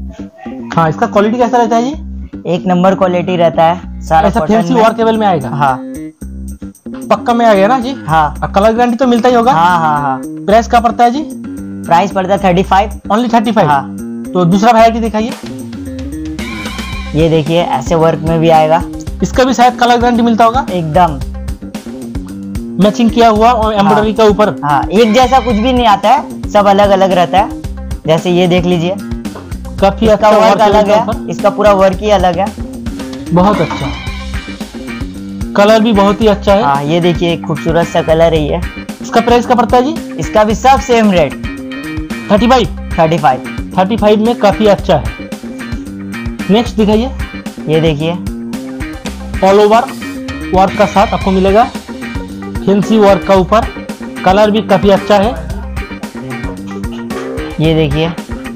हाँ, इसका क्वालिटी कैसा रहता है जी? एक नंबर क्वालिटी रहता है सारा। ऐसा फैंसी वर्केबल में आएगा? हाँ पक्का में आ गया ना जी? हाँ। कलर गारंटी तो मिलता ही होगा? हाँ हाँ हाँ। प्राइस क्या पड़ता है जी? प्राइस पड़ता है 35। ओनली 35? हाँ। तो दूसरा वैरायटी दिखाइए। ये देखिए ऐसे वर्क में भी आएगा। इसका भी शायद कलर गारंटी मिलता होगा? एकदम मैचिंग किया हुआ और एम्ब्रॉयडरी का ऊपर। हाँ, एक जैसा कुछ भी नहीं आता है, सब अलग अलग रहता है। जैसे ये देख लीजिए, काफी इसका अच्छा वर्क अलग है, इसका पूरा वर्क ही अलग है। बहुत अच्छा, कलर भी बहुत ही अच्छा है। हाँ, ये देखिए एक खूबसूरत सा कलर है ये। इसका प्राइस का पड़ता है जी? इसका भी सब सेम रेट 35 35 में काफी अच्छा है। नेक्स्ट दिखाइए। ये देखिए ऑल ओवर वर्क का साथ आपको मिलेगा, फैंसी वर्क का ऊपर, कलर भी काफी अच्छा है। ये देखिए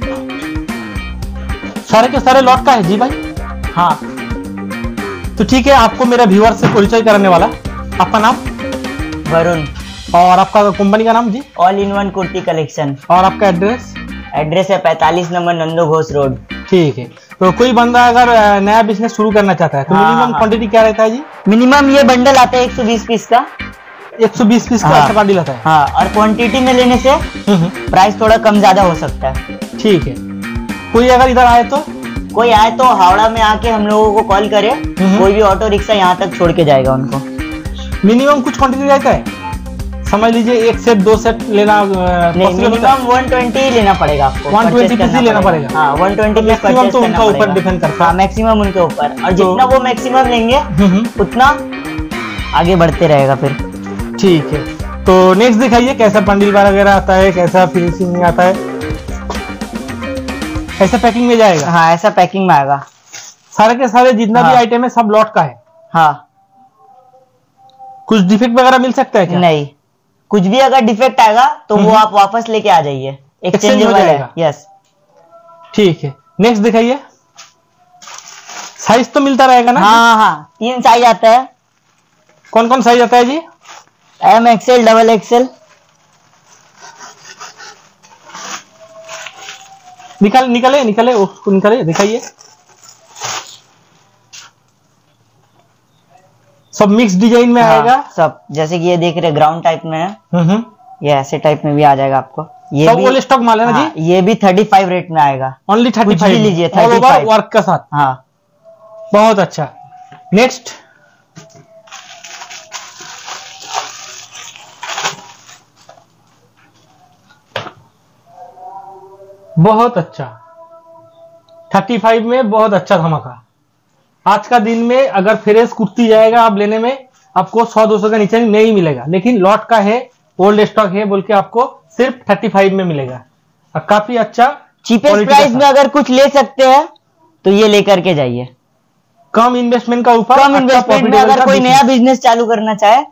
सारे के सारे लॉट का है जी भाई? हाँ। तो ठीक है, आपको मेरा व्यूअर से परिचय कराने वाला। आपका नाम? वरुण। और आपका कंपनी का नाम जी? All in one kurti collection. और आपका एड्रेस? एड्रेस है 45 नंबर नंदो घोष रोड। ठीक है। तो कोई बंदा अगर नया बिजनेस शुरू करना चाहता है तो मिनिमम क्वांटिटी क्या रहता है जी? मिनिमम ये बंडल आता है 120 पीस का। 120 पीस का ऐसा बंडल आता है? हाँ, और क्वांटिटी में लेने से प्राइस थोड़ा कम ज्यादा हो सकता है। ठीक है। कोई अगर इधर आए तो? कोई आए तो हावड़ा में आके हम लोगों को कॉल करे, कोई भी ऑटो रिक्शा यहाँ तक छोड़ के जाएगा उनको। मिनिमम कुछ क्वांटिटी रहता है? समझ लीजिए 1 सेट 2 सेट लेना नहीं, मिनिमम 120 लेना पड़ेगा आपको। 120 पीस ही लेना पड़ेगा? हाँ, 120 पीस मैक्सिमम तो उनका ऊपर डिपेंड करता है। हाँ, मैक्सिमम उनके ऊपर, और जितना वो मैक्सिमम लेंगे उतना आगे बढ़ते रहेगा फिर। ठीक है। तो नेक्स्ट दिखाइए, कैसा बंडल वगैरह आता है, कैसा फिनिशिंग में आता है? ऐसा पैकिंग में जाएगा? हाँ, ऐसा पैकिंग में आएगा। सारे के सारे जितना भी आइटम है सब लॉट का है? हाँ। कुछ डिफेक्ट वगैरह मिल सकता है क्या? नहीं, कुछ भी अगर डिफेक्ट आएगा तो वो आप वापस लेके आ जाइए, एक्सचेंजेबल है। यस। ठीक है। नेक्स्ट दिखाइए। साइज तो मिलता रहेगा ना? हाँ हाँ, 3 साइज आता है। कौन कौन साइज आता है जी? M XL XXL। निकले उसको निकाले, दिखाइए। सब मिक्स डिजाइन में आएगा? सब, जैसे कि ये देख रहे ग्राउंड टाइप में है, ये ऐसे टाइप में भी आ जाएगा आपको। ये सब भी ओल्ड स्टॉक माल है ना जी? ये भी 35 रेट में आएगा। ओनली 35 लीजिए, ऑल ओवर 35 वर्क का साथ? हाँ। बहुत अच्छा। नेक्स्ट। बहुत अच्छा, 35 में बहुत अच्छा धमाका। आज का दिन में अगर फ्रेश कुर्ती जाएगा आप लेने में, आपको 100-200 के नीचे नहीं मिलेगा, लेकिन लॉट का है, ओल्ड स्टॉक है बोल के आपको सिर्फ 35 में मिलेगा। और काफी अच्छा चीपेस्ट प्राइस में अगर कुछ ले सकते हैं तो ये लेकर के जाइए। कम इन्वेस्टमेंट का ऊपर, कम इन्वेस्टमेंट में अगर कोई नया बिजनेस चालू करना चाहे,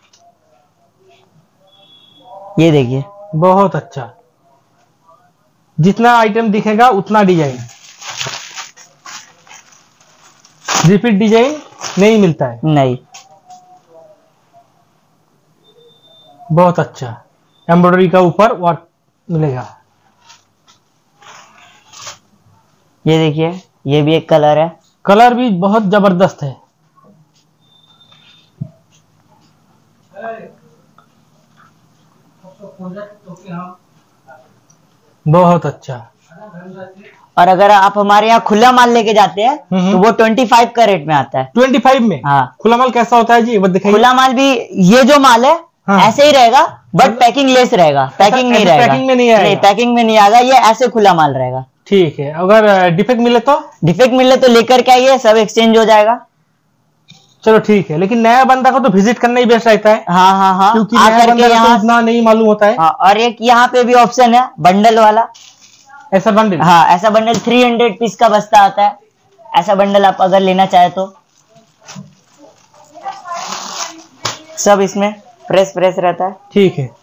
ये देखिए। बहुत अच्छा, जितना आइटम दिखेगा उतना डिजाइन, रिपीट डिजाइन नहीं मिलता है। नहीं। बहुत अच्छा, एम्ब्रॉयडरी का ऊपर वर्क मिलेगा। ये देखिए, ये भी एक कलर है। कलर भी बहुत जबरदस्त है। बहुत अच्छा। और अगर आप हमारे यहाँ खुला माल लेके जाते हैं तो वो 25 का रेट में आता है। 25 में? हाँ। खुला माल कैसा होता है जी, वो दिखाइए। खुला माल भी ये जो माल है ऐसे ही रहेगा, बट पैकिंग लेस रहेगा, पैकिंग नहीं रहेगा। पैकिंग में नहीं आएगा? नहीं, पैकिंग में नहीं आएगा, ये ऐसे खुला माल रहेगा। ठीक है। अगर डिफेक्ट मिले तो? डिफेक्ट मिले तो लेकर के आइए, सब एक्सचेंज हो जाएगा। चलो ठीक है, लेकिन नया बंदा को तो विजिट करना ही बेस्ट रहता है। हाँ हाँ हाँ, क्योंकि नया बंदा को इतना नहीं मालूम होता है। हाँ, और एक यहाँ पे भी ऑप्शन है बंडल वाला। ऐसा बंडल? हाँ, ऐसा बंडल 300 पीस का बस्ता आता है। ऐसा बंडल आप अगर लेना चाहे तो सब इसमें प्रेस रहता है। ठीक है।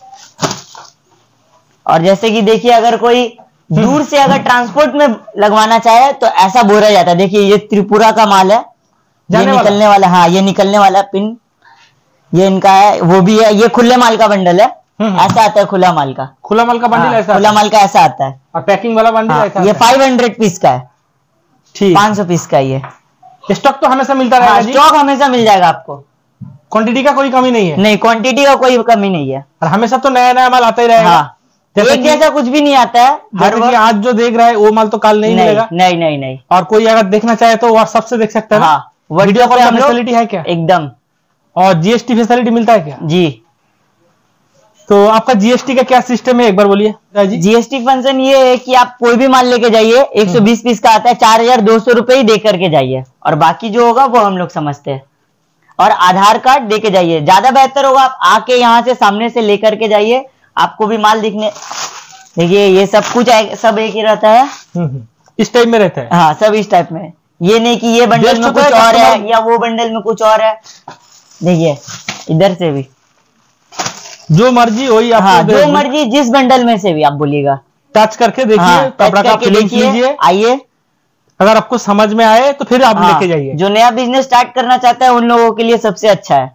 और जैसे कि देखिए, अगर कोई दूर से अगर ट्रांसपोर्ट में लगवाना चाहे तो ऐसा बोरा जाता है। देखिए, ये त्रिपुरा का माल है, ये निकलने वाला। हाँ, ये निकलने वाला पिन, ये इनका है, वो भी है। ये खुले माल का बंडल है, ऐसा आता है खुला माल का। खुला माल का बंडल ऐसा? खुला माल का ऐसा आता है। और पैकिंग वाला बंडल हाँ, ऐसा ये आता है? 500 पीस का है, ठीक, 500 पीस का ये। स्टॉक तो हमेशा मिलता रहेगा हाँ, जी? स्टॉक हमेशा मिल जाएगा आपको, क्वांटिटी का कोई कमी नहीं है? नहीं, क्वांटिटी का कोई कमी नहीं है। और हमेशा तो नया नया माल आता ही रहेगा? हाँ, जैसे एक कि- जैसा कुछ भी नहीं आता है, हर जैसे कि वक्त। आज जो देख रहा है वो माल तो कल नहीं मिलेगा? नहीं नहीं नहीं। और कोई अगर देखना चाहे तो व्हाट्सएप से देख सकता है ना? हाँ, वीडियो WhatsApp कॉल पे का हम लोग फैसिलिटी है क्या? एकदम और जीएसटी फैसिलिटी मिलता है क्या? जी। तो आपका जीएसटी का क्या सिस्टम है, एक बार बोलिए जी। जीएसटी फंक्शन ये है कि आप कोई भी माल लेके जाइए, 120 पीस का आता है, 4200 रुपए ही दे करके जाइए, और बाकी जो होगा वो हम लोग समझते हैं। और आधार कार्ड दे के जाइए, ज्यादा बेहतर होगा आप आके यहाँ से सामने से लेकर के जाइए, आपको भी माल दिखने। देखिए ये सब कुछ सब एक ही रहता है। इस टाइप में रहता है? हाँ, सब इस टाइप में, ये नहीं कि ये बंडल में कुछ और है या वो बंडल में कुछ और है। देखिए इधर से भी जो मर्जी वही आप, हाँ, जो मर्जी जिस बंडल में से भी आप बोलिएगा, टच करके देखिए, हाँ, कपड़ा का फीलिंग लीजिए, आइए, अगर आपको समझ में आए तो फिर आप हाँ, लेके जाइए। जो नया बिजनेस स्टार्ट करना चाहता है उन लोगों के लिए सबसे अच्छा है।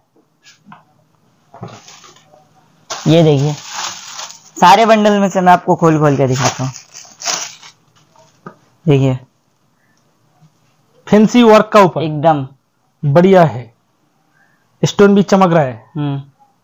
ये देखिए सारे बंडल में से मैं आपको खोल खोल के दिखाता हूँ। देखिए फैंसी वर्क का ऊपर एकदम बढ़िया है, स्टोन भी चमक रहा है।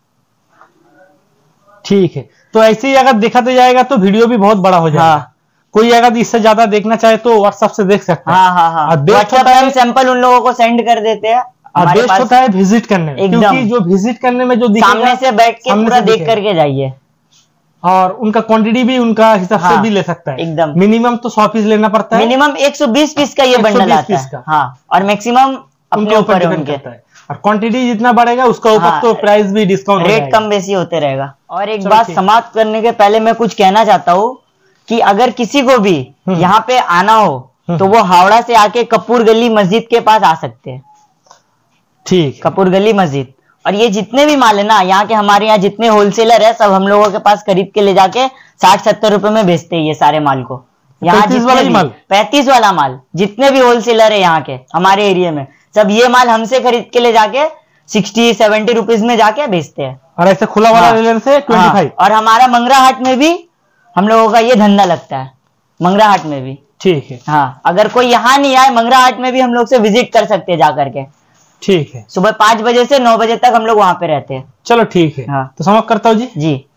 ठीक है, तो ऐसे ही अगर दिखाते जाएगा तो वीडियो भी बहुत बड़ा हो जाएगा। हाँ, कोई अगर इससे ज्यादा देखना चाहे तो व्हाट्सएप से देख सकता है। हाँ हाँ हाँ, और बेस्ट व्हाट्सएप होता पे है, हम सैंपल उन लोगों को सेंड कर देते हैं। और हमारे बेस्ट पास होता है विजिट करने में, एकदम। क्योंकि जो विजिट करने में जो दिखेगा, सामने से बैठ के सामने पूरा से देख दिखेगा। करके जाइए, और उनका क्वांटिटी भी उनका हिसाब से हाँ, भी ले सकता है। एकदम। मिनिमम तो 100 पीस लेना पड़ता है, मिनिमम 120 पीस का ये 120 बंडल आता पीस है। का। हाँ, और मैक्सिमम अपने उनके ऊपर ऊपर है डिपेंड उनके, करता है। और क्वांटिटी जितना बढ़ेगा उसका ऊपर हाँ, तो प्राइस भी डिस्काउंट रेट कम बेसी होते रहेगा। और एक चलो बात ठीक। समाप्त करने के पहले मैं कुछ कहना चाहता हूँ कि अगर किसी को भी यहाँ पे आना हो तो वो हावड़ा से आके कपूर गली मस्जिद के पास आ सकते हैं। ठीक है। कपूर गली मस्जिद। और ये जितने भी माल है ना, यहाँ के हमारे यहाँ जितने होलसेलर है सब हम लोगों के पास खरीद के ले जाके 60-70 रुपए में बेचते हैं ये सारे माल को। यहाँ 35 वाला ही माल? 35 वाला माल, जितने भी होलसेलर है यहाँ के हमारे एरिया में, सब ये माल हमसे खरीद के ले जाके 60-70 रुपीज में जाके बेचते हैं। और ऐसे खुला वाला हाँ, ले लेने से 25। हाँ, और हमारा मंगरा हाट में भी हम लोगों का ये धंधा लगता है, मंगरा हाट में भी। ठीक है, हाँ, अगर कोई यहाँ नहीं आए मंगरा हाट में भी हम लोग से विजिट कर सकते हैं जा करके। ठीक है। सुबह 5 बजे से 9 बजे तक हम लोग वहां पे रहते हैं। चलो ठीक है, हाँ। तो समाप्त करता हूँ जी। जी।